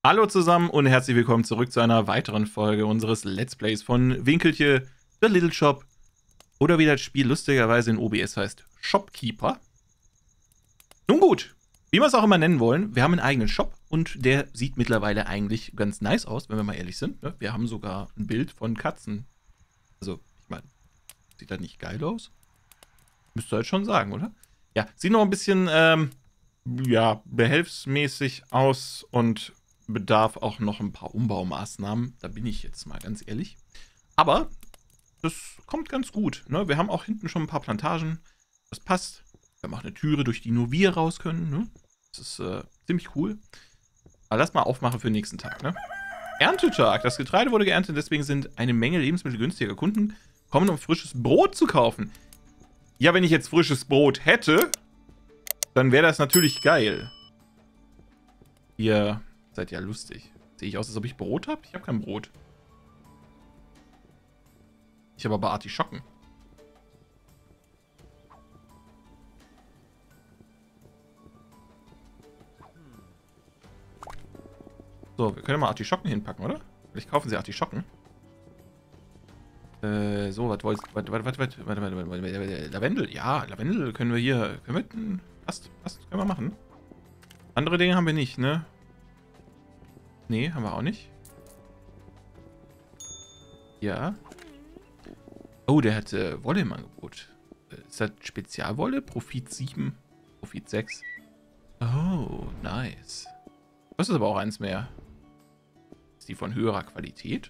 Hallo zusammen und herzlich willkommen zurück zu einer weiteren Folge unseres Let's Plays von Winkeltje, The Little Shop oder wie das Spiel lustigerweise in OBS heißt, Shopkeeper. Nun gut, wie wir es auch immer nennen wollen, wir haben einen eigenen Shop und der sieht mittlerweile eigentlich ganz nice aus, wenn wir mal ehrlich sind. Ne? Wir haben sogar ein Bild von Katzen. Also, ich meine, sieht das nicht geil aus? Müsst ihr halt schon sagen, oder? Ja, sieht noch ein bisschen, ja, behelfsmäßig aus und bedarf auch noch ein paar Umbaumaßnahmen. Da bin ich jetzt mal ganz ehrlich. Aber das kommt ganz gut. Ne? Wir haben auch hinten schon ein paar Plantagen. Das passt. Wir haben auch eine Türe, durch die nur wir raus können. Ne? Das ist ziemlich cool. Aber lass mal aufmachen für den nächsten Tag. Ne? Erntetag. Das Getreide wurde geerntet. Deswegen sind eine Menge lebensmittelgünstiger Kunden kommen, um frisches Brot zu kaufen. Ja, wenn ich jetzt frisches Brot hätte, dann wäre das natürlich geil. Ihr seid ja lustig. Sehe ich aus, als ob ich Brot habe? Ich habe kein Brot. Ich habe aber Artischocken. So, wir können mal Artischocken hinpacken, oder? Vielleicht kaufen sie Artischocken. So, was wollt's? Lavendel? Ja, Lavendel können wir hier. Passt, können wir machen. Andere Dinge haben wir nicht, ne? Nee, haben wir auch nicht. Ja. Oh, der hat Wolle im Angebot. Ist das Spezialwolle? Profit 7, Profit 6. Oh, nice. Das ist aber auch eins mehr. Ist die von höherer Qualität?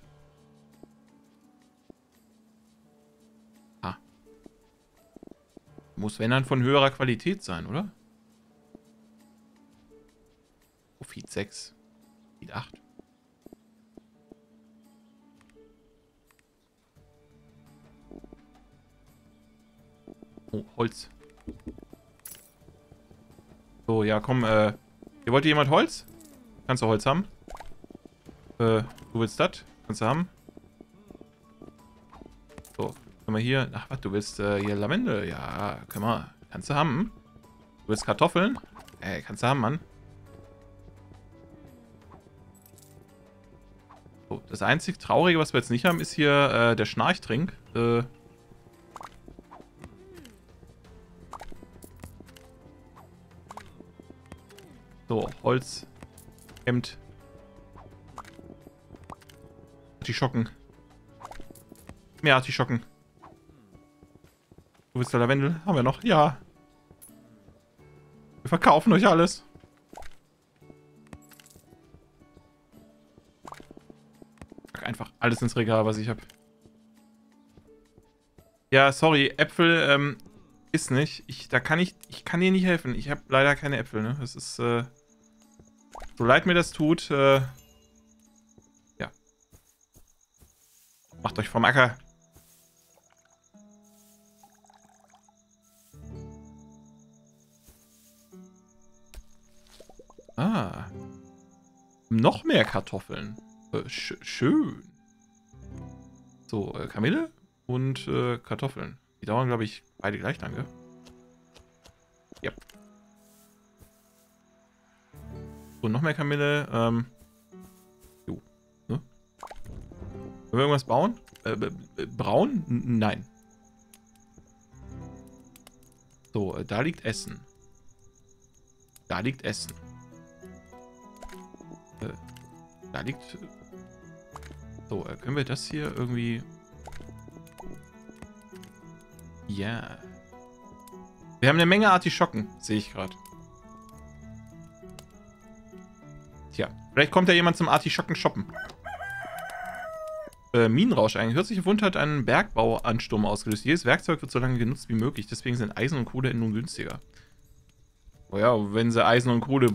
Ah. Muss, wenn dann, von höherer Qualität sein, oder? Profit 6. Profit 8. Oh, Holz. So, ja, komm, hier wollte jemand Holz? Kannst du Holz haben? Du willst das? Kannst du haben? So, können wir hier... Ach, was, du willst hier Lavendel? Ja, können wir. Kannst du haben? Du willst Kartoffeln? Kannst du haben, Mann. So, das einzig Traurige, was wir jetzt nicht haben, ist hier der Schnarchtrink. So, Holz. Hemd. Artischocken. Mehr Artischocken. Du willst da Lavendel? Haben wir noch? Ja. Wir verkaufen euch alles. Pack einfach alles ins Regal, was ich habe. Ja, sorry, Äpfel ist nicht. Ich kann dir nicht helfen. Ich habe leider keine Äpfel, ne? Das ist, so leid mir das tut, ja. Macht euch vom Acker. Ah. Noch mehr Kartoffeln. Schön. So, Kamille und Kartoffeln. Die dauern, glaube ich, beide gleich lange. Ja. So, noch mehr Kamille. Jo. Ne? Können wir irgendwas bauen? Braun? Nein. So, da liegt Essen. Da liegt Essen. Da liegt... So, können wir das hier irgendwie... Ja. Wir haben eine Menge Artischocken, sehe ich gerade. Tja, vielleicht kommt ja jemand zum Artischocken shoppen. Minenrausch eigentlich. Kürzliche Fund hat einen Bergbauansturm ausgelöst. Jedes Werkzeug wird so lange genutzt wie möglich. Deswegen sind Eisen und Kohle nun günstiger. Oh ja, wenn sie Eisen und Kohle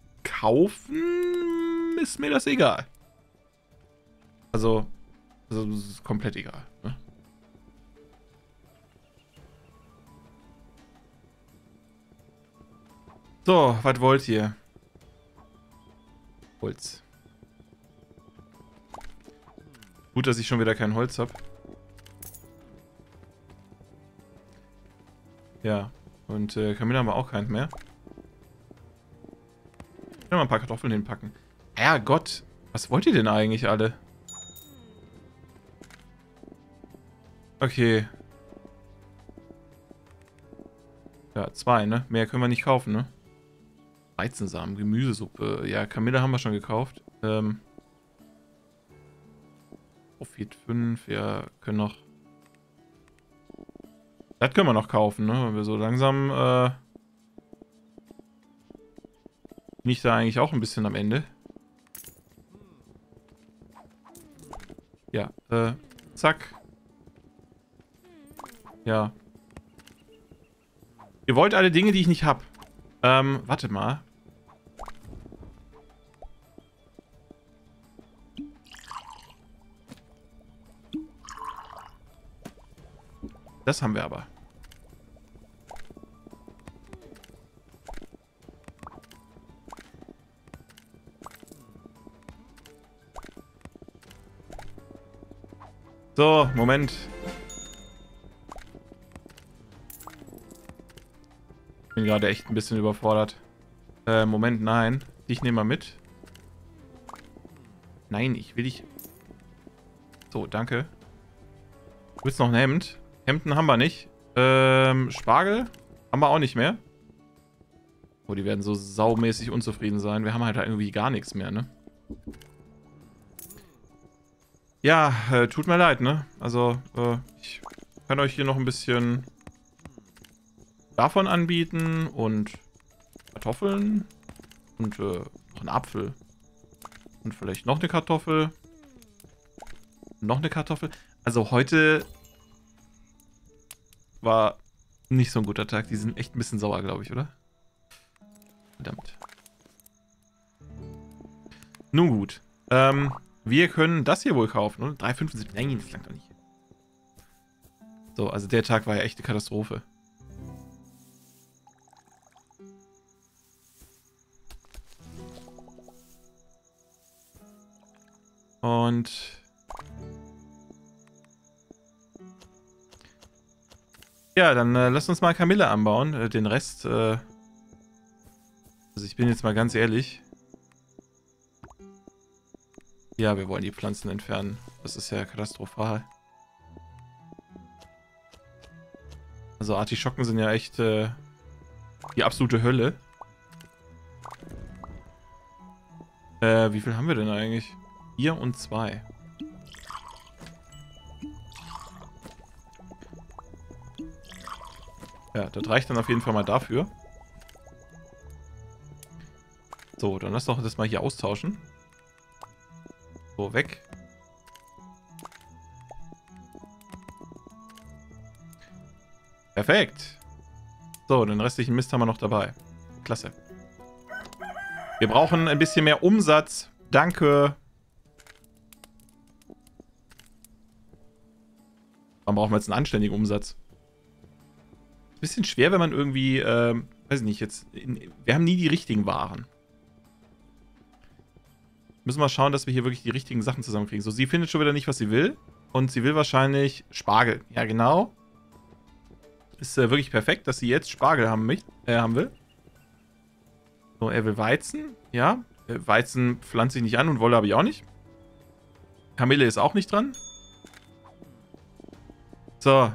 kaufen, ist mir das egal. Also das ist komplett egal. Ne? So, was wollt ihr? Holz. Gut, dass ich schon wieder kein Holz habe. Ja, und Kamille haben wir auch keins mehr. Ich will mal ein paar Kartoffeln hinpacken. Herrgott, was wollt ihr denn eigentlich alle? Okay. Ja, 2, ne? Mehr können wir nicht kaufen, ne? Weizensamen, Gemüsesuppe. Ja, Kamille haben wir schon gekauft. Profit 5, ja, können noch... Das können wir noch kaufen, ne? Wenn wir so langsam, bin ich da eigentlich auch ein bisschen am Ende. Ja, zack. Ja. Ihr wollt alle Dinge, die ich nicht hab. Warte mal. Das haben wir aber. So, Moment. Bin gerade echt ein bisschen überfordert. Moment, nein. Ich nehme mal mit. Nein, ich will dich... So, danke. Du willst noch ein Hemd? Hemden haben wir nicht. Spargel haben wir auch nicht mehr. Oh, die werden so saumäßig unzufrieden sein. Wir haben halt irgendwie gar nichts mehr, ne? Ja, tut mir leid, ne? Also, ich kann euch hier noch ein bisschen davon anbieten und Kartoffeln und noch einen Apfel und vielleicht noch eine Kartoffel. Noch eine Kartoffel. Also heute war nicht so ein guter Tag. Die sind echt ein bisschen sauer, glaube ich, oder? Verdammt. Nun gut. Wir können das hier wohl kaufen, oder? 3,75. Nein, das langt doch nicht. So, also der Tag war ja echt eine Katastrophe. Und... ja, dann lasst uns mal Kamille anbauen. Den Rest, also ich bin jetzt mal ganz ehrlich. Ja, wir wollen die Pflanzen entfernen. Das ist ja katastrophal. Also Artischocken sind ja echt die absolute Hölle. Wie viel haben wir denn eigentlich? 4 und 2. Ja, das reicht dann auf jeden Fall mal dafür. So, dann lass doch das mal hier austauschen. So, weg. Perfekt. So, den restlichen Mist haben wir noch dabei. Klasse. Wir brauchen ein bisschen mehr Umsatz. Danke. Warum brauchen wir jetzt einen anständigen Umsatz? Bisschen schwer, wenn man irgendwie, weiß ich nicht, jetzt... wir haben nie die richtigen Waren. Müssen wir schauen, dass wir hier wirklich die richtigen Sachen zusammenkriegen. So, sie findet schon wieder nicht, was sie will. Und sie will wahrscheinlich Spargel. Ja, genau. Ist wirklich perfekt, dass sie jetzt Spargel haben will. So, er will Weizen. Ja, Weizen pflanze ich nicht an und Wolle habe ich auch nicht. Kamille ist auch nicht dran. So.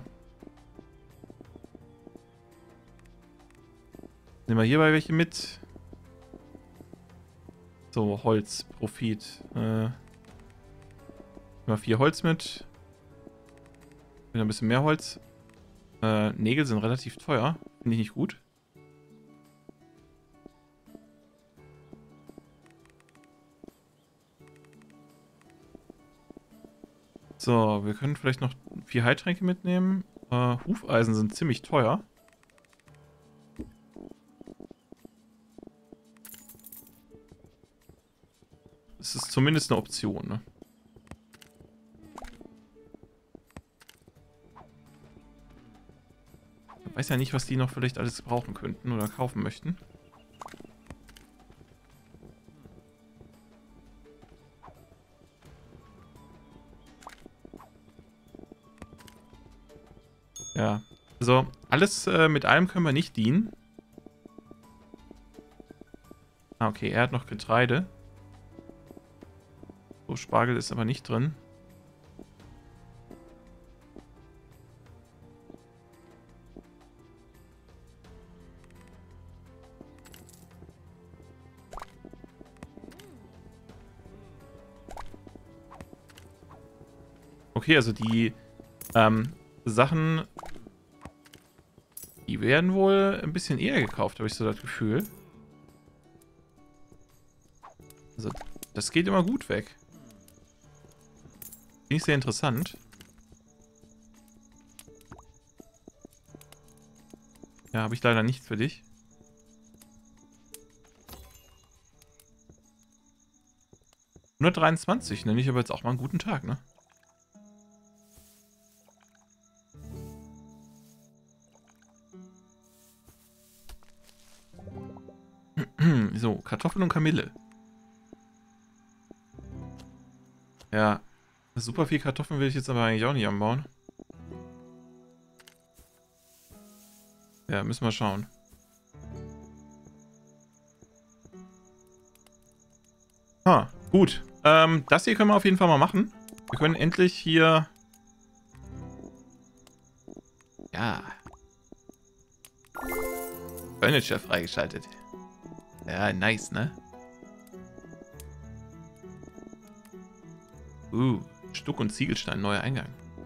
Nehmen wir hierbei welche mit. So, Holz, Profit. Nehmen wir 4 Holz mit. Wieder ein bisschen mehr Holz. Nägel sind relativ teuer. Finde ich nicht gut. So, wir können vielleicht noch 4 Heiltränke mitnehmen. Hufeisen sind ziemlich teuer. Es ist zumindest eine Option, ne? Ich weiß ja nicht, was die noch vielleicht alles brauchen könnten oder kaufen möchten. Ja, also alles mit allem können wir nicht dienen. Ah, okay, er hat noch Getreide. So, Spargel ist aber nicht drin. Okay, also die Sachen, die werden wohl ein bisschen eher gekauft, habe ich so das Gefühl. Also, das geht immer gut weg. Finde ich sehr interessant. Ja, habe ich leider nichts für dich. (123), nenne ich aber jetzt auch mal einen guten Tag, ne? So, Kartoffeln und Kamille. Ja, super viel Kartoffeln will ich jetzt aber eigentlich auch nicht anbauen. Ja, müssen wir schauen. Gut. Das hier können wir auf jeden Fall mal machen. Wir können endlich hier... Ja. Furniture freigeschaltet. Ja, nice, ne? Stuck- und Ziegelstein, neuer Eingang.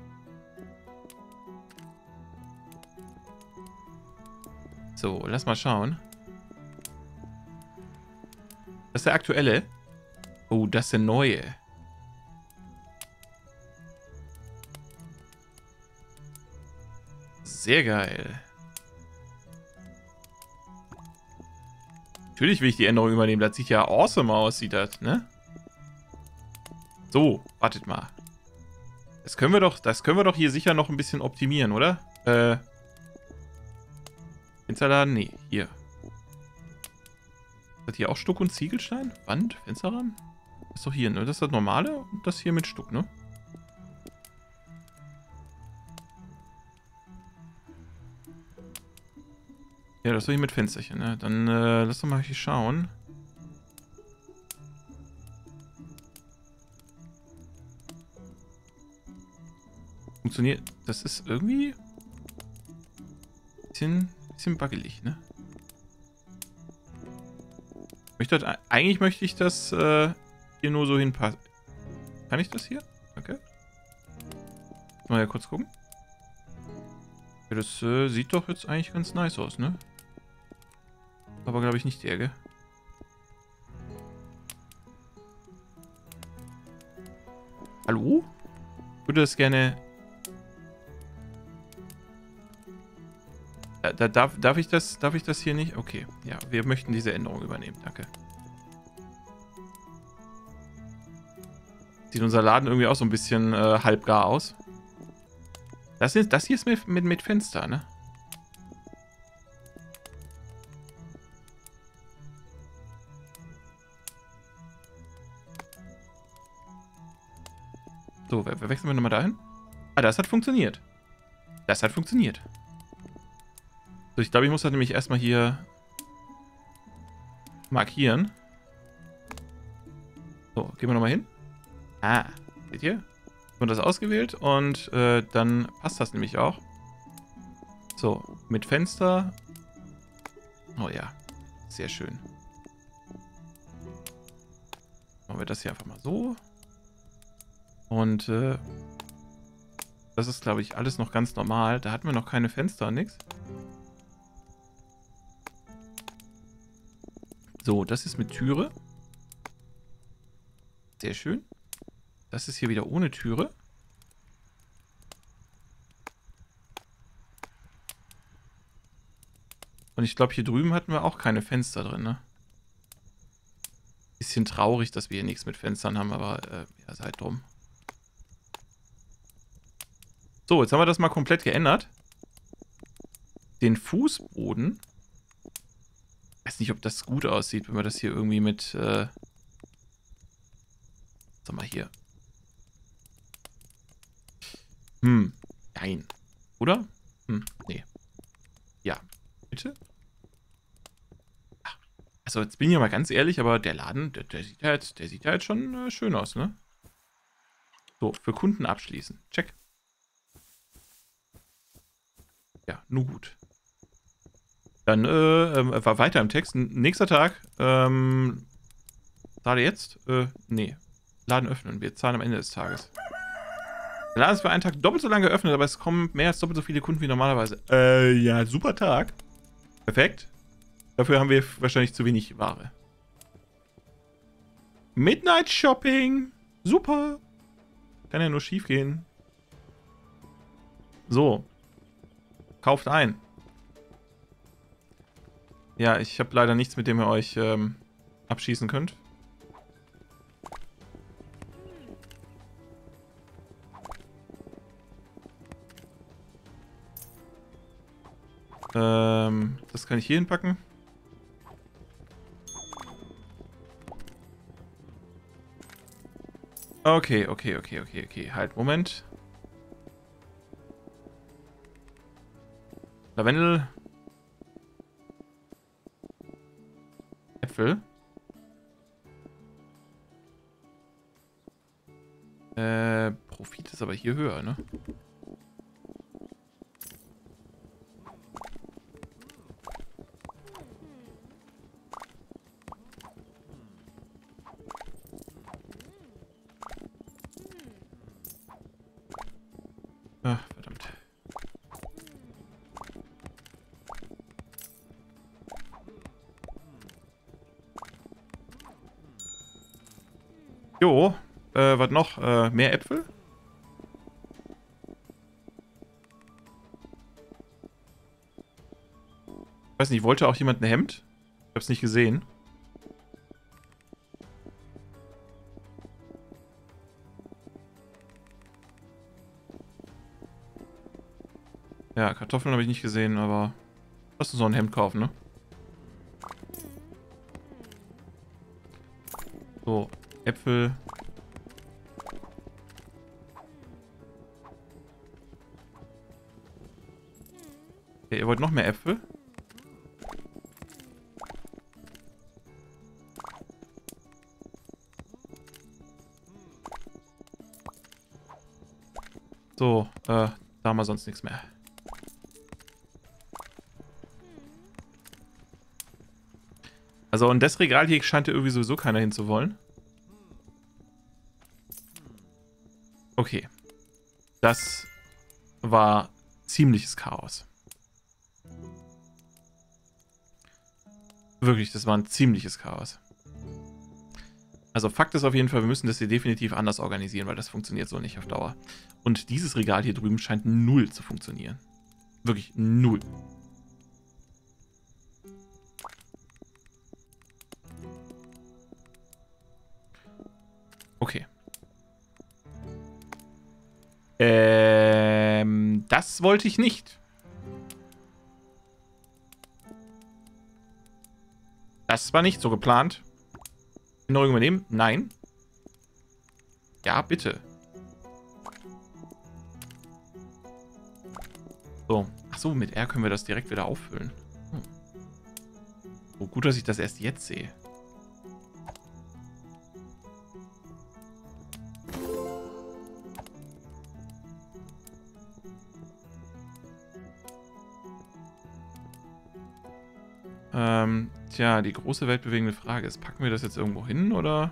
So, lass mal schauen. Das ist der aktuelle. Oh, das ist der neue. Sehr geil. Natürlich will ich die Änderung übernehmen. Das sieht ja awesome aus, sieht das, ne? So, wartet mal. Das können wir doch hier sicher noch ein bisschen optimieren, oder? Fensterladen? Nee, hier. Ist das hier auch Stuck und Ziegelstein? Wand? Fensterrahmen? Das ist doch hier, ne? Das ist das normale und das hier mit Stuck, ne? Ja, das ist doch hier mit Fensterchen, ne? Dann lass doch mal hier schauen. Funktioniert. Das ist irgendwie bisschen buggelig, ne? Eigentlich möchte ich das hier nur so hinpassen. Kann ich das hier? Okay. Mal ja kurz gucken. Ja, das sieht doch jetzt eigentlich ganz nice aus, ne? Aber glaube ich nicht der, gell? Hallo? Ich würde das gerne... Darf ich das hier nicht? Okay, ja, wir möchten diese Änderung übernehmen, danke. Sieht unser Laden irgendwie auch so ein bisschen halbgar aus. Das hier ist mit Fenster, ne? So, wechseln wir nochmal dahin. Ah, das hat funktioniert. Das hat funktioniert. So, ich glaube, ich muss das nämlich erstmal hier markieren. So, gehen wir nochmal hin. Ah, seht ihr? Und das ausgewählt und dann passt das nämlich auch. So, mit Fenster. Oh ja, sehr schön. Machen wir das hier einfach mal so. Und das ist, glaube ich, alles noch ganz normal. Da hatten wir noch keine Fenster und nichts. So, das ist mit Türe. Sehr schön. Das ist hier wieder ohne Türe. Und ich glaube, hier drüben hatten wir auch keine Fenster drin, ne? Bisschen traurig, dass wir hier nichts mit Fenstern haben, aber ja, seid drum. So, jetzt haben wir das mal komplett geändert. Den Fußboden. Ich weiß nicht, ob das gut aussieht, wenn wir das hier irgendwie mit... sag mal hier. Nein. Oder? Nee. Ja. Bitte? Ach, also jetzt bin ich ja mal ganz ehrlich, aber der Laden, der sieht ja jetzt schon schön aus, ne? So, für Kunden abschließen. Check. Ja, nur gut. Dann war weiter im Text. Nächster Tag. Zahle jetzt? Nee. Laden öffnen. Wir zahlen am Ende des Tages. Der Laden ist für einen Tag doppelt so lange geöffnet, aber es kommen mehr als doppelt so viele Kunden wie normalerweise. Ja, super Tag. Perfekt. Dafür haben wir wahrscheinlich zu wenig Ware. Midnight Shopping. Super. Kann ja nur schief gehen. So. Kauft ein. Ja, ich habe leider nichts, mit dem ihr euch abschießen könnt. Das kann ich hier hinpacken. Okay. Halt, Moment. Lavendel. Äpfel. Profit ist aber hier höher, ne? Ach, verdammt. Jo, was noch? Mehr Äpfel? Ich weiß nicht, wollte auch jemand ein Hemd? Ich hab's nicht gesehen. Ja, Kartoffeln habe ich nicht gesehen, aber lass uns noch ein Hemd kaufen, ne? So, Äpfel. Okay, ihr wollt noch mehr Äpfel? So, da haben wir sonst nichts mehr. Also, und das Regal hier scheint ja irgendwie sowieso keiner hinzuwollen. Okay. Das war ziemliches Chaos. Wirklich, das war ein ziemliches Chaos. Also Fakt ist auf jeden Fall, wir müssen das hier definitiv anders organisieren, weil das funktioniert so nicht auf Dauer. Und dieses Regal hier drüben scheint null zu funktionieren. Wirklich null. Okay. Das wollte ich nicht. Das war nicht so geplant. Änderung übernehmen? Nein. Ja, bitte. So. Achso, mit R können wir das direkt wieder auffüllen. So gut, dass ich das erst jetzt sehe. Tja, die große weltbewegende Frage ist, packen wir das jetzt irgendwo hin, oder?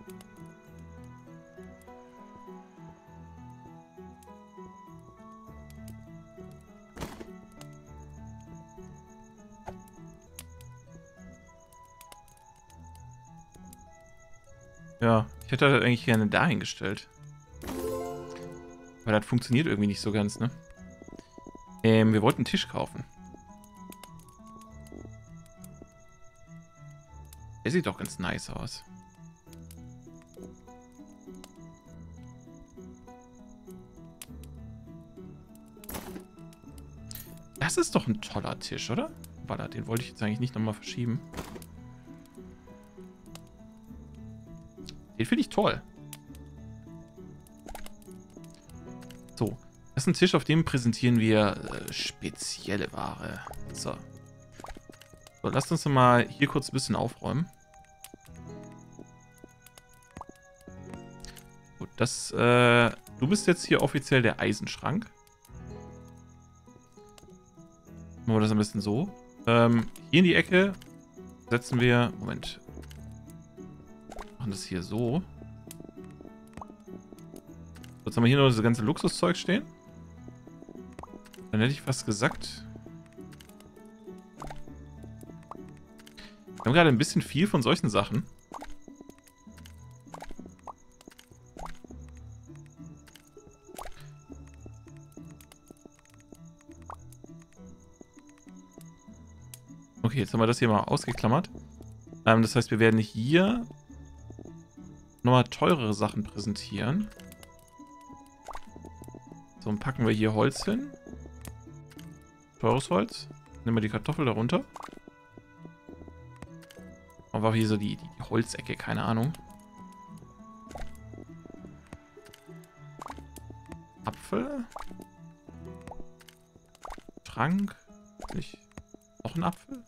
Ja, ich hätte das eigentlich gerne dahingestellt. Aber das funktioniert irgendwie nicht so ganz, ne? Wir wollten einen Tisch kaufen. Der sieht doch ganz nice aus. Das ist doch ein toller Tisch, oder? Warte, den wollte ich jetzt eigentlich nicht nochmal verschieben. Den finde ich toll. So, das ist ein Tisch, auf dem präsentieren wir spezielle Ware. So. So, lasst uns mal hier kurz ein bisschen aufräumen. Gut, das, du bist jetzt hier offiziell der Eisenschrank. Machen wir das am besten so. Hier in die Ecke setzen wir, Moment, machen das hier so. Jetzt haben wir hier noch das ganze Luxuszeug stehen. Dann hätte ich fast gesagt, wir haben gerade ein bisschen viel von solchen Sachen. Okay, jetzt haben wir das hier mal ausgeklammert. Das heißt, wir werden hier nochmal teurere Sachen präsentieren. So, und packen wir hier Holz hin. Teures Holz. Nehmen wir die Kartoffel darunter. Aber hier so die Holzecke, keine Ahnung. Apfel. Schrank. Nicht. Noch ein Apfel?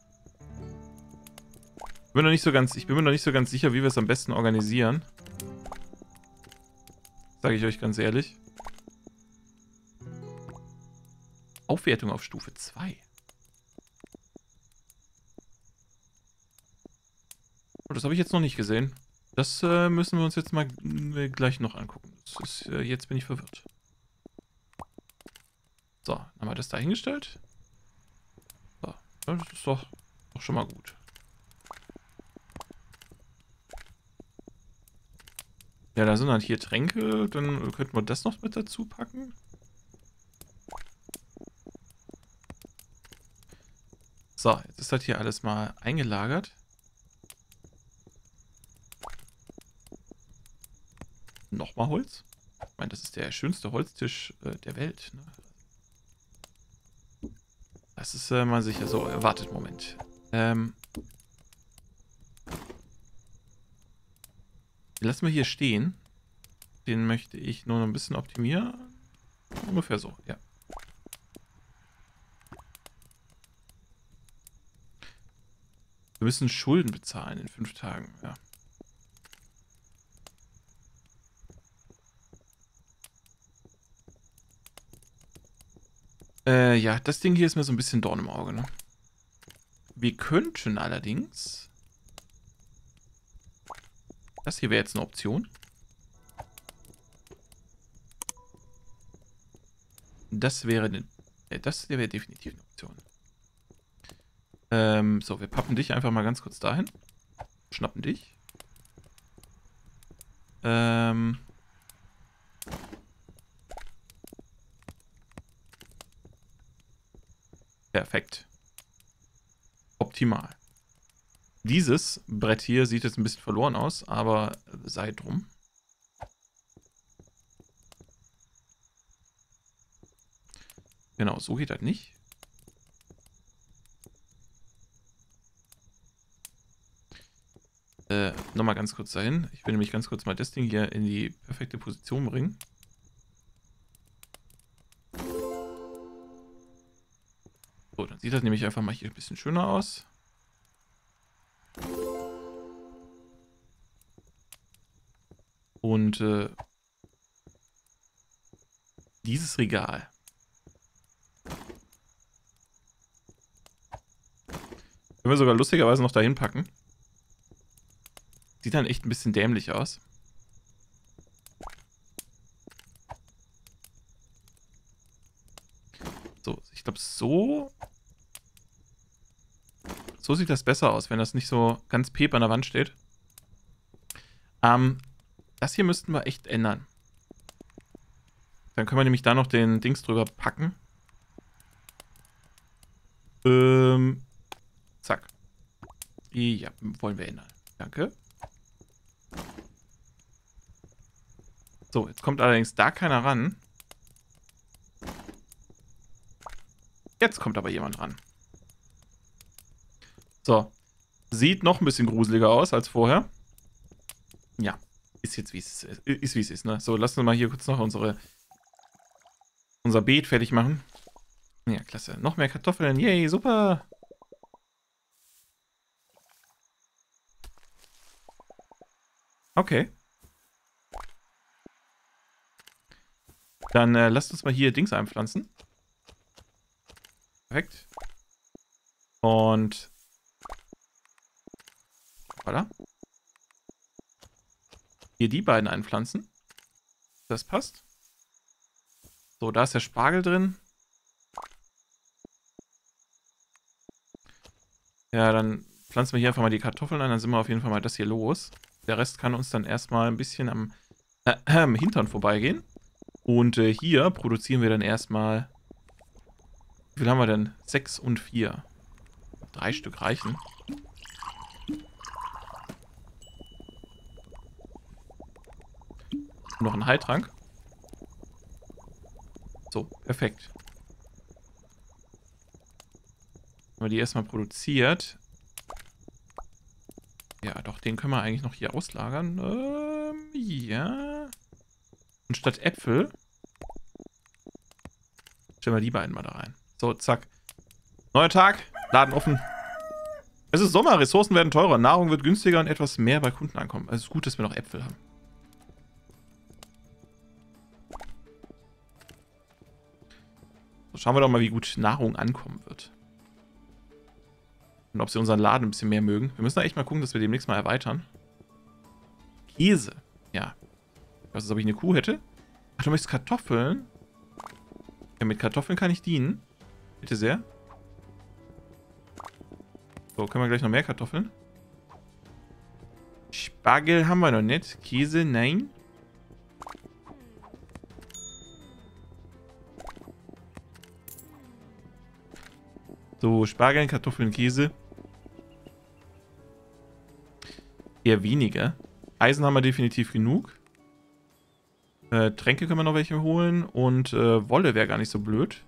Ich bin mir noch nicht so ganz sicher, wie wir es am besten organisieren. Sage ich euch ganz ehrlich. Aufwertung auf Stufe 2. Oh, das habe ich jetzt noch nicht gesehen. Das müssen wir uns jetzt mal gleich noch angucken. Das ist, jetzt bin ich verwirrt. So, dann haben wir das da hingestellt. So, das ist doch schon mal gut. Ja, da sind dann hier Tränke. Dann könnten wir das noch mit dazu packen. So, jetzt ist das hier alles mal eingelagert. Nochmal Holz. Ich meine, das ist der schönste Holztisch der Welt. Ne? Das ist mal sicher. So, wartet, Moment. Lassen wir hier stehen. Den möchte ich nur noch ein bisschen optimieren. Ungefähr so, ja. Wir müssen Schulden bezahlen in 5 Tagen, ja. Ja, das Ding hier ist mir so ein bisschen Dorn im Auge, ne? Wir könnten allerdings... Das hier wäre jetzt eine Option. Das wäre definitiv eine Option. So, wir pappen dich einfach mal ganz kurz dahin. Schnappen dich. Perfekt. Optimal. Dieses Brett hier sieht jetzt ein bisschen verloren aus, aber sei drum. Genau, so geht das nicht. Nochmal ganz kurz dahin. Ich will nämlich ganz kurz mal das Ding hier in die perfekte Position bringen. So, dann sieht das nämlich einfach mal hier ein bisschen schöner aus. Und dieses Regal. Können wir sogar lustigerweise noch dahin packen. Sieht dann echt ein bisschen dämlich aus. So, ich glaube, so sieht das besser aus, wenn das nicht so ganz pep an der Wand steht. Das hier müssten wir echt ändern. Dann können wir nämlich da noch den Dings drüber packen. Zack. Ja, wollen wir ändern. Danke. So, jetzt kommt allerdings da keiner ran. Jetzt kommt aber jemand ran. So. Sieht noch ein bisschen gruseliger aus als vorher. Ja. Ist jetzt wie es ist, ne? So, lassen wir mal hier kurz noch unser Beet fertig machen. Ja, klasse. Noch mehr Kartoffeln. Yay, super. Okay. Dann lasst uns mal hier Dings einpflanzen. Perfekt. Und voilà. Hier die beiden einpflanzen. Das passt. So, da ist der Spargel drin. Ja, dann pflanzen wir hier einfach mal die Kartoffeln ein. Dann sind wir auf jeden Fall mal das hier los. Der Rest kann uns dann erstmal ein bisschen am Hintern vorbeigehen. Und hier produzieren wir dann erstmal... Wie viel haben wir denn? 6 und 4. 3 Stück reichen. Noch ein Heiltrank. So, perfekt. Haben wir die erstmal produziert. Ja, doch, den können wir eigentlich noch hier auslagern. Ja. Und statt Äpfel stellen wir die beiden mal da rein. So, zack. Neuer Tag, Laden offen. Es ist Sommer, Ressourcen werden teurer, Nahrung wird günstiger und etwas mehr bei Kunden ankommen. Also es ist gut, dass wir noch Äpfel haben. So, schauen wir doch mal, wie gut Nahrung ankommen wird. Und ob sie unseren Laden ein bisschen mehr mögen. Wir müssen da echt mal gucken, dass wir demnächst mal erweitern. Käse. Ja. Ich weiß nicht, ob ich eine Kuh hätte. Ach, du möchtest Kartoffeln? Ja, mit Kartoffeln kann ich dienen. Bitte sehr. So, können wir gleich noch mehr Kartoffeln? Spargel haben wir noch nicht. Käse, nein. So, Spargel, Kartoffeln, Käse. Eher weniger. Eisen haben wir definitiv genug. Tränke können wir noch welche holen. Und Wolle wäre gar nicht so blöd.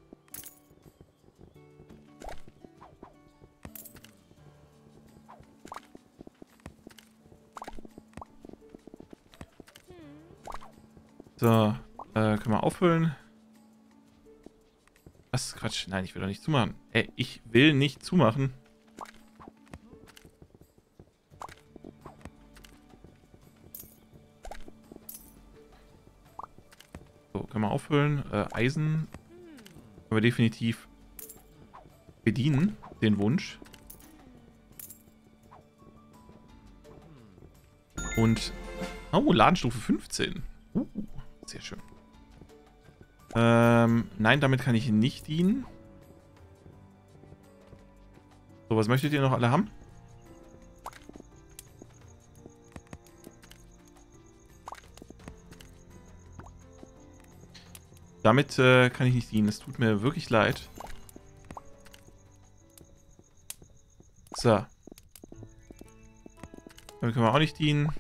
So, können wir auffüllen. Was ist Quatsch? Nein, ich will doch nicht zumachen. Ich will nicht zumachen. So, können wir auffüllen. Eisen können wir definitiv bedienen, den Wunsch. Und, oh, Ladenstufe 15. Sehr schön. Nein, damit kann ich nicht dienen. So, was möchtet ihr noch alle haben? Damit kann ich nicht dienen. Es tut mir wirklich leid. So. Damit können wir auch nicht dienen.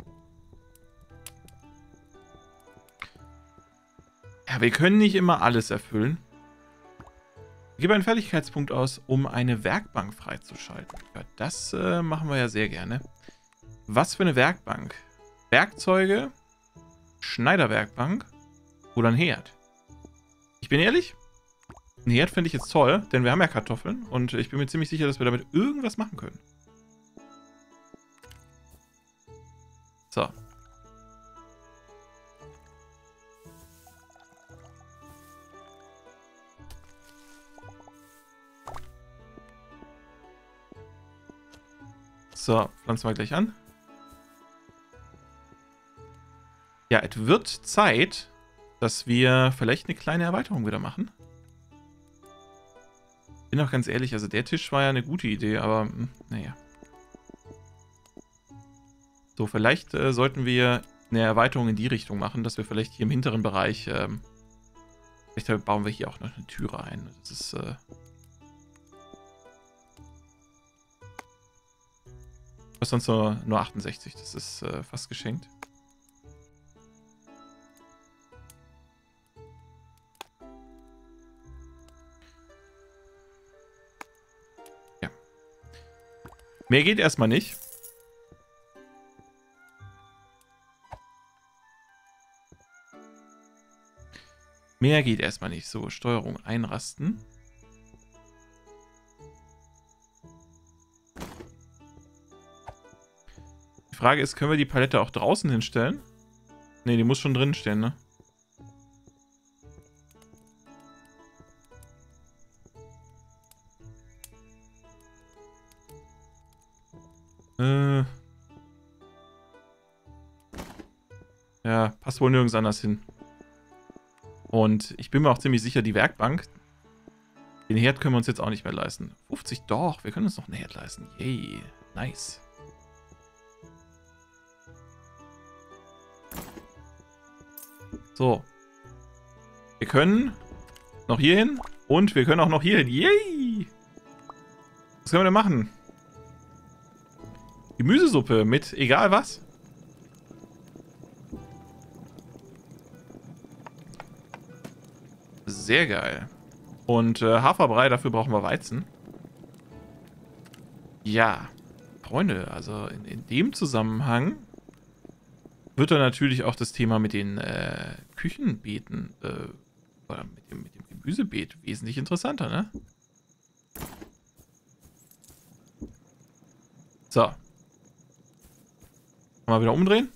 Ja, wir können nicht immer alles erfüllen. Ich gebe einen Fertigkeitspunkt aus, um eine Werkbank freizuschalten. Ja, das machen wir ja sehr gerne. Was für eine Werkbank? Werkzeuge, Schneiderwerkbank oder ein Herd? Ich bin ehrlich, ein Herd finde ich jetzt toll, denn wir haben ja Kartoffeln und ich bin mir ziemlich sicher, dass wir damit irgendwas machen können. So. So, pflanzen wir gleich an. Ja, es wird Zeit, dass wir vielleicht eine kleine Erweiterung wieder machen. Bin auch ganz ehrlich, also der Tisch war ja eine gute Idee, aber naja. So, vielleicht sollten wir eine Erweiterung in die Richtung machen, dass wir vielleicht hier im hinteren Bereich, vielleicht bauen wir hier auch noch eine Türe ein. Das ist, was sonst nur 68, das ist fast geschenkt. Ja. Mehr geht erstmal nicht. Mehr geht erstmal nicht. So, Steuerung einrasten. Die Frage ist, können wir die Palette auch draußen hinstellen? Ne, die muss schon drin stehen, ne? Ja, passt wohl nirgends anders hin. Und ich bin mir auch ziemlich sicher, die Werkbank, den Herd können wir uns jetzt auch nicht mehr leisten. 50 doch, wir können uns noch einen Herd leisten. Yay, nice. So. Wir können noch hier hin und wir können auch noch hier hin. Yay! Was können wir denn machen? Gemüsesuppe mit egal was. Sehr geil. Und Haferbrei, dafür brauchen wir Weizen. Ja, Freunde, also in dem Zusammenhang wird dann natürlich auch das Thema mit den Küchenbeeten oder mit dem Gemüsebeet wesentlich interessanter, ne? So. Mal wieder umdrehen.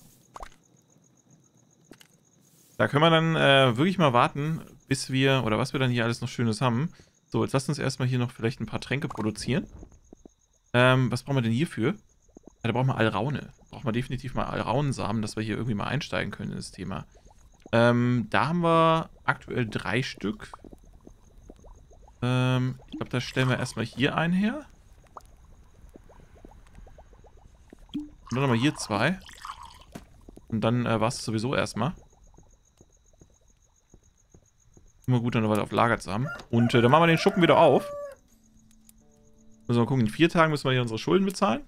Da können wir dann wirklich mal warten, bis wir, oder was wir dann hier alles noch Schönes haben. So, jetzt lasst uns erstmal hier noch vielleicht ein paar Tränke produzieren. Was brauchen wir denn hierfür? Ja, da brauchen wir Alraune. Brauchen wir definitiv mal Alraunensamen, dass wir hier irgendwie mal einsteigen können in das Thema. Da haben wir aktuell 3 Stück. Ich glaube, da stellen wir erstmal hier einen her. Und dann nochmal hier 2. Und dann war es sowieso erstmal. Immer gut, dann noch weiter auf Lager zu haben. Und dann machen wir den Schuppen wieder auf. Müssen wir mal gucken, in 4 Tagen müssen wir hier unsere Schulden bezahlen.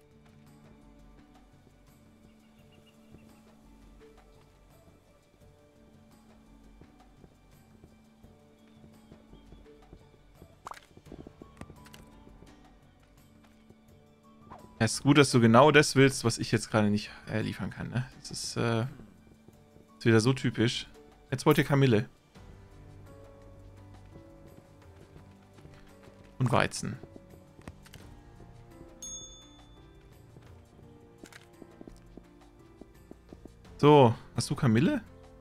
Es ist gut, dass du genau das willst, was ich jetzt gerade nicht liefern kann. Ne? Das ist wieder so typisch. Jetzt wollt ihr Kamille. Und Weizen. So, hast du Kamille?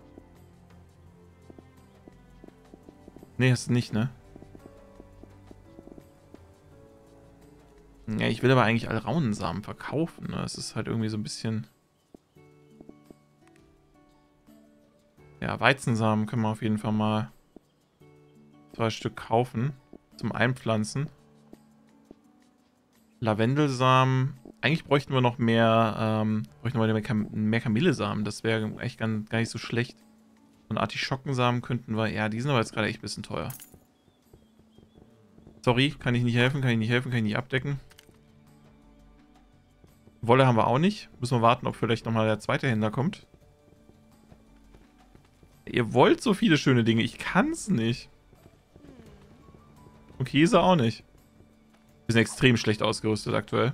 Nee, hast du nicht, ne? Ja, ich will aber eigentlich Alraunensamen verkaufen, ne? Das ist halt irgendwie so ein bisschen... Ja, Weizensamen können wir auf jeden Fall mal 2 Stück kaufen. Zum Einpflanzen. Lavendelsamen. Eigentlich bräuchten wir noch mehr, mehr Kamillesamen. Das wäre echt gar nicht so schlecht. Und Artischockensamen könnten wir, ja, die sind aber jetzt gerade echt ein bisschen teuer. Sorry, kann ich nicht helfen, kann ich nicht abdecken. Wolle haben wir auch nicht. Müssen wir warten, ob vielleicht nochmal der zweite Händler kommt. Ihr wollt so viele schöne Dinge, ich kann's nicht. Und Käse auch nicht. Wir sind extrem schlecht ausgerüstet aktuell.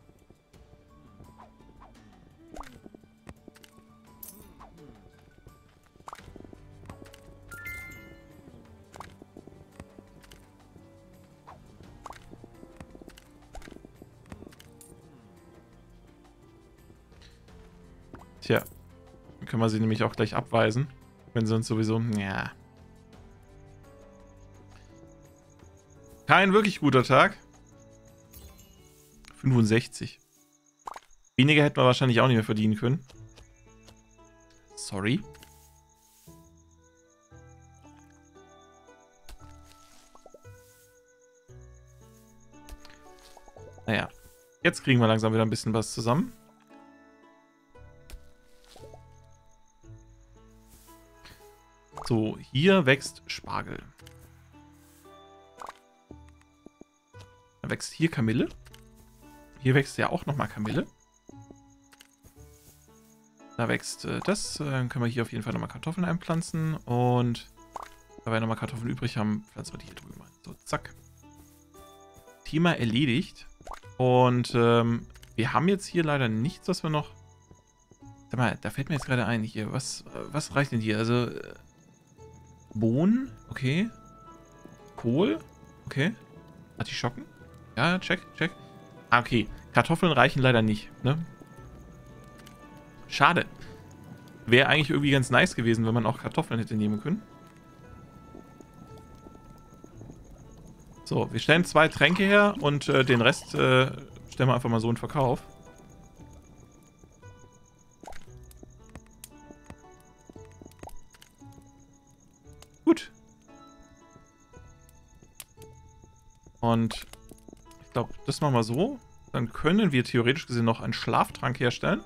Tja. Dann können wir sie nämlich auch gleich abweisen. Wenn sie uns sowieso... Ja. Kein wirklich guter Tag. 65. Weniger hätten wir wahrscheinlich auch nicht mehr verdienen können. Sorry. Naja. Jetzt kriegen wir langsam wieder ein bisschen was zusammen. So, hier wächst Spargel. Da wächst hier Kamille. Hier wächst ja auch nochmal Kamille. Da wächst das. Dann können wir hier auf jeden Fall nochmal Kartoffeln einpflanzen. Und da wir nochmal Kartoffeln übrig haben, pflanzen wir die hier drüben ein. So, zack. Thema erledigt. Und wir haben jetzt hier leider nichts, was wir noch... Sag mal, da fällt mir jetzt gerade ein hier. Was reicht denn hier? Also, Bohnen, okay. Kohl, okay. Artischocken. Ja, check. Ah, okay. Kartoffeln reichen leider nicht, ne? Schade. Wäre eigentlich irgendwie ganz nice gewesen, wenn man auch Kartoffeln hätte nehmen können. So, wir stellen 2 Tränke her und den Rest stellen wir einfach mal so in Verkauf. Und ich glaube, das machen wir so. Dann können wir theoretisch gesehen noch einen Schlaftrank herstellen.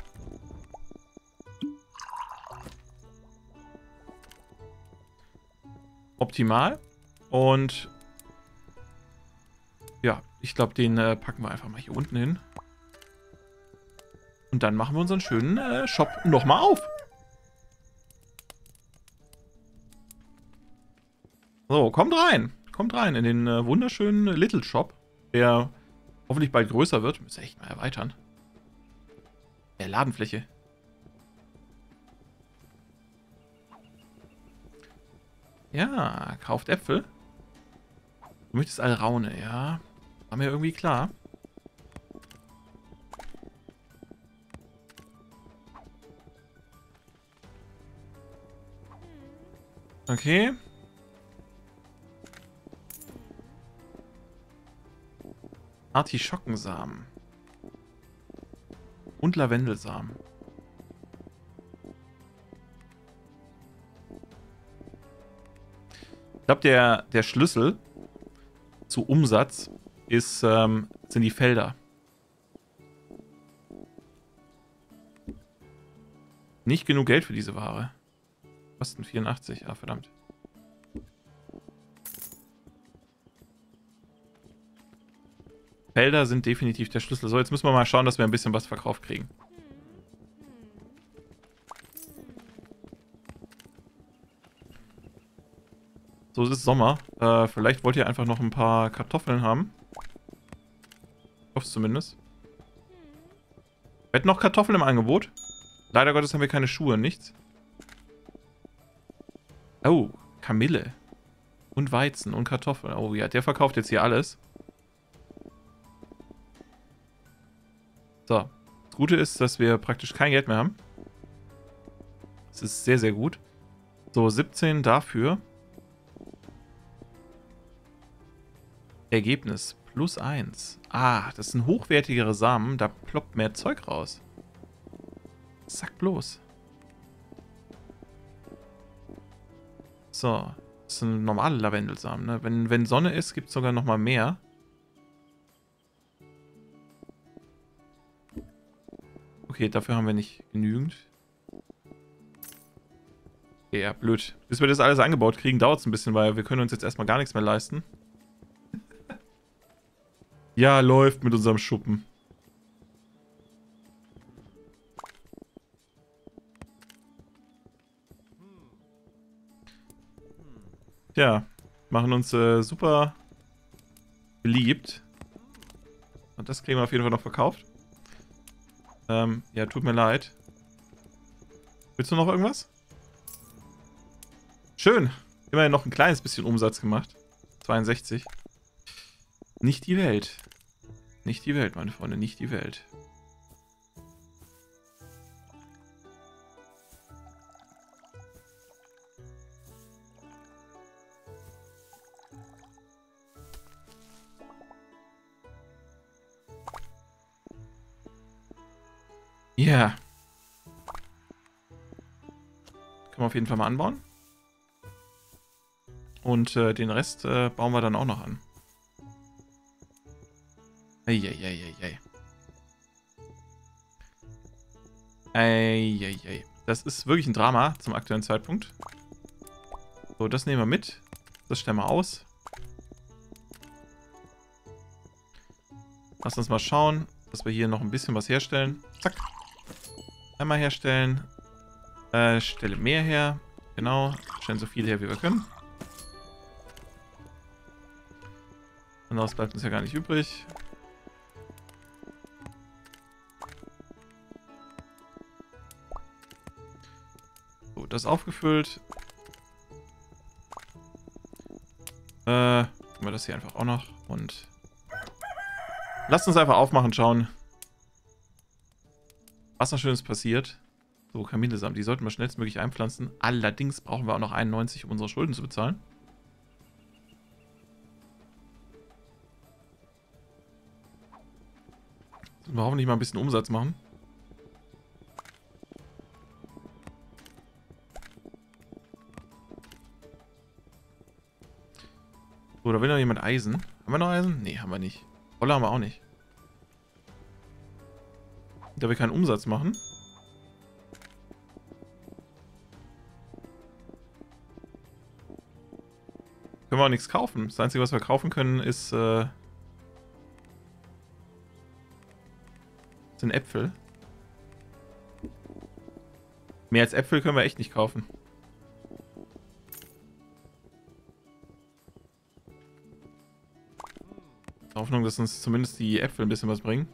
Optimal. Und ja, ich glaube, den packen wir einfach mal hier unten hin. Und dann machen wir unseren schönen Shop nochmal auf. So, kommt rein. Kommt rein in den wunderschönen Little Shop, der hoffentlich bald größer wird. Müssen wir echt mal erweitern. Der Ladenfläche. Ja, kauft Äpfel. Du möchtest Alraune, ja. War mir irgendwie klar. Okay. Artischockensamen. Und Lavendelsamen. Ich glaube, der Schlüssel zu Umsatz ist, sind die Felder. Nicht genug Geld für diese Ware. Kosten 84, ah verdammt. Felder sind definitiv der Schlüssel. So, jetzt müssen wir mal schauen, dass wir ein bisschen was verkauft kriegen. So, es ist Sommer. Vielleicht wollt ihr einfach noch ein paar Kartoffeln haben. Ich hoffe es zumindest. Wir hätten noch Kartoffeln im Angebot. Leider Gottes haben wir keine Schuhe, nichts. Oh, Kamille. Und Weizen und Kartoffeln. Oh ja, der verkauft jetzt hier alles. So. Das Gute ist, dass wir praktisch kein Geld mehr haben. Das ist sehr, sehr gut. So, 17 dafür. Ergebnis. +1. Ah, das sind hochwertigere Samen. Da ploppt mehr Zeug raus. Sag bloß. So. Das sind normale Lavendelsamen, ne? Wenn Sonne ist, gibt es sogar noch mal mehr. Okay, dafür haben wir nicht genügend. Ja, blöd. Bis wir das alles angebaut kriegen, dauert es ein bisschen, weil wir können uns jetzt erstmal gar nichts mehr leisten. Ja, läuft mit unserem Schuppen. Ja, machen uns super beliebt. Und das kriegen wir auf jeden Fall noch verkauft. Ja, tut mir leid. Willst du noch irgendwas? Schön. Immerhin noch ein kleines bisschen Umsatz gemacht. 62. Nicht die Welt. Nicht die Welt, meine Freunde, nicht die Welt. Ja. Yeah. Können wir auf jeden Fall mal anbauen. Und den Rest bauen wir dann auch noch an. Eieieiei. Eieiei. Das ist wirklich ein Drama zum aktuellen Zeitpunkt. So, das nehmen wir mit. Das stellen wir aus. Lass uns mal schauen, dass wir hier noch ein bisschen was herstellen. Zack. Einmal herstellen. Stelle mehr her. Genau. Stellen so viel her, wie wir können. Anderes bleibt uns ja gar nicht übrig. So, das aufgefüllt. Machen wir das hier einfach auch noch. Und lasst uns einfach aufmachen, schauen, was noch Schönes passiert. So, Kamillesamen, die sollten wir schnellstmöglich einpflanzen. Allerdings brauchen wir auch noch 91, um unsere Schulden zu bezahlen. Sollen wir hoffentlich mal ein bisschen Umsatz machen. So, da will noch jemand Eisen. Haben wir noch Eisen? Nee, haben wir nicht. Wolle haben wir auch nicht. Da wir keinen Umsatz machen. Können wir auch nichts kaufen. Das Einzige, was wir kaufen können, sind Äpfel. Mehr als Äpfel können wir echt nicht kaufen. Hoffnung, dass uns zumindest die Äpfel ein bisschen was bringen.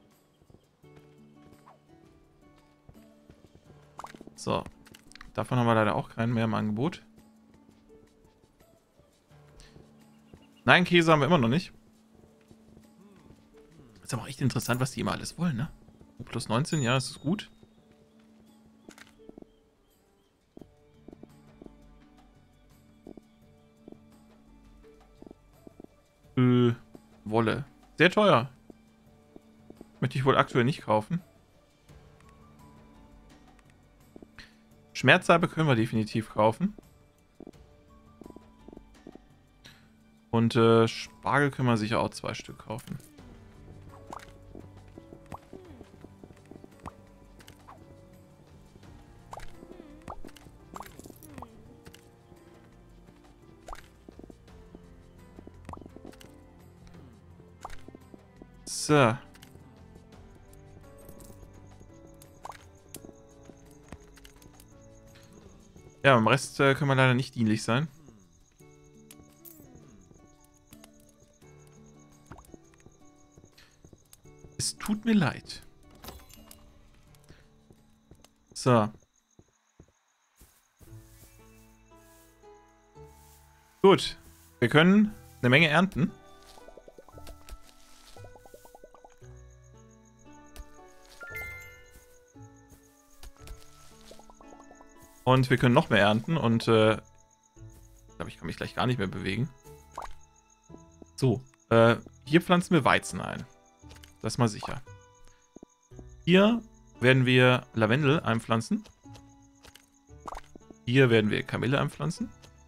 So. Davon haben wir leider auch keinen mehr im Angebot. Nein, Käse haben wir immer noch nicht. Ist aber auch echt interessant, was die immer alles wollen, ne? Plus 19, ja, das ist gut. Wolle. Sehr teuer. Möchte ich wohl aktuell nicht kaufen. Schmerzsalbe können wir definitiv kaufen. Und Spargel können wir sicher auch 2 Stück kaufen. So. Ja, im Rest können wir leider nicht dienlich sein. Es tut mir leid. So. Gut. Wir können eine Menge ernten. Und wir können noch mehr ernten und ich glaube, ich kann mich gleich gar nicht mehr bewegen. So, hier pflanzen wir Weizen ein. Das ist mal sicher. Hier werden wir Lavendel einpflanzen. Hier werden wir Kamille einpflanzen.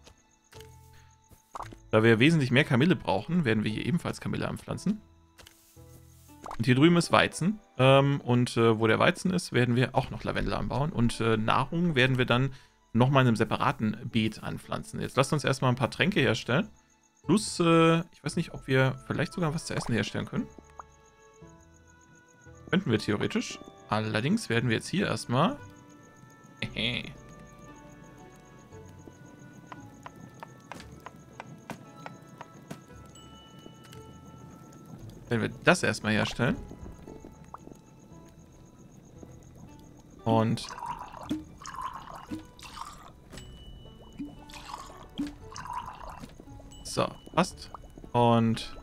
Da wir wesentlich mehr Kamille brauchen, werden wir hier ebenfalls Kamille einpflanzen. Und hier drüben ist Weizen. Wo der Weizen ist, werden wir auch noch Lavendel anbauen. Und Nahrung werden wir dann nochmal in einem separaten Beet anpflanzen. Jetzt lasst uns erstmal ein paar Tränke herstellen. Plus, ich weiß nicht, ob wir vielleicht sogar was zu essen herstellen können. Könnten wir theoretisch. Allerdings werden wir jetzt hier erstmal... Wenn wir das erstmal herstellen. Und so, passt. Und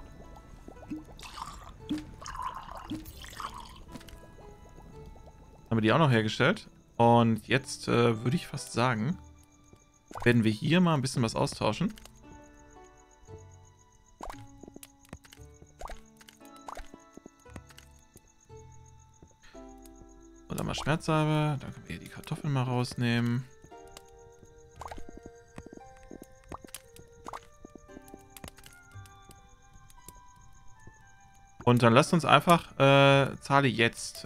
haben wir die auch noch hergestellt. Und jetzt würde ich fast sagen, werden wir hier mal ein bisschen was austauschen. Und dann mal Schmerzsalbe. Dann können wir hier die Kartoffeln mal rausnehmen. Und dann lasst uns einfach zahle jetzt.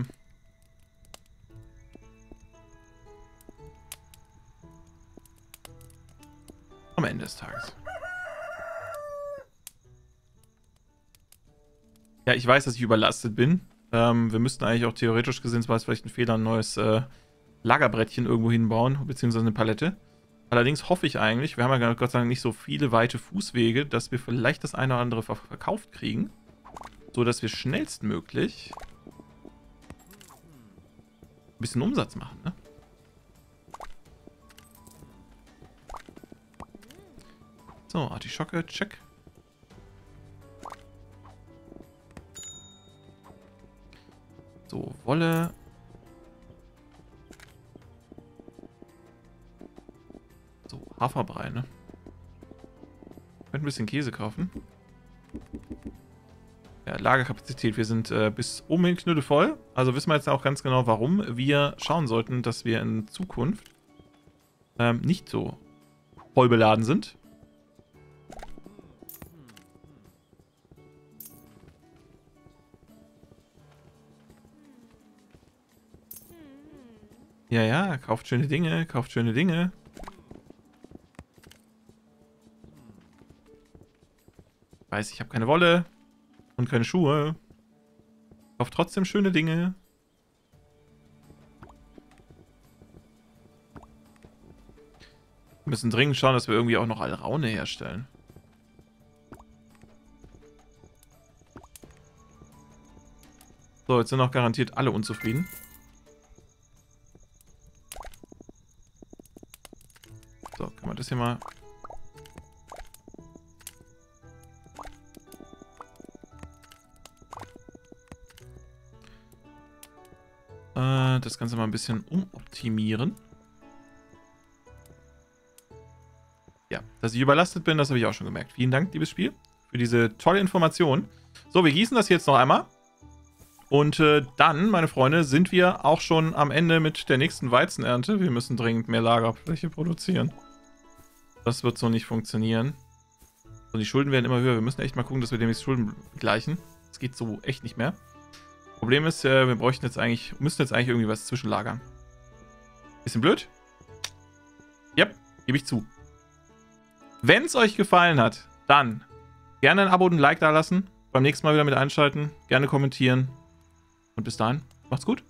Am Ende des Tages. Ja, ich weiß, dass ich überlastet bin. Wir müssten eigentlich auch theoretisch gesehen, es war vielleicht ein Fehler, ein neues Lagerbrettchen irgendwo hinbauen, beziehungsweise eine Palette. Allerdings hoffe ich eigentlich, wir haben ja Gott sei Dank nicht so viele weite Fußwege, dass wir vielleicht das eine oder andere verkauft kriegen. So dass wir schnellstmöglich ein bisschen Umsatz machen, ne? So, Artischocke, check. So, Wolle. So, Haferbrei, ne? Könnte ein bisschen Käse kaufen. Ja, Lagerkapazität. Wir sind bis oben hin knüttelvoll. Also wissen wir jetzt auch ganz genau, warum wir schauen sollten, dass wir in Zukunft nicht so voll beladen sind. Ja, ja, kauft schöne Dinge, kauft schöne Dinge. Weiß, ich habe keine Wolle und keine Schuhe. Kauft trotzdem schöne Dinge. Wir müssen dringend schauen, dass wir irgendwie auch noch Alraune herstellen. So, jetzt sind auch garantiert alle unzufrieden. So, kann man das hier mal... das Ganze mal ein bisschen umoptimieren. Ja, dass ich überlastet bin, das habe ich auch schon gemerkt. Vielen Dank, liebes Spiel, für diese tolle Information. So, wir gießen das jetzt noch einmal. Und dann, meine Freunde, sind wir auch schon am Ende mit der nächsten Weizenernte. Wir müssen dringend mehr Lagerfläche produzieren. Das wird so nicht funktionieren. Und die Schulden werden immer höher. Wir müssen echt mal gucken, dass wir demnächst Schulden begleichen. Das geht so echt nicht mehr. Problem ist, wir müssen jetzt eigentlich irgendwie was zwischenlagern. Bisschen blöd? Yep, gebe ich zu. Wenn es euch gefallen hat, dann gerne ein Abo und ein Like da lassen. Beim nächsten Mal wieder mit einschalten. Gerne kommentieren. Und bis dahin, macht's gut.